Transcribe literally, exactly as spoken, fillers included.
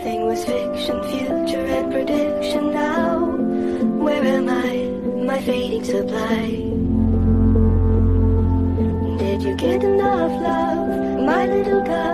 Everything was fiction, future and prediction. Now, where am I, my fading supply? Did you get enough love, my little girl?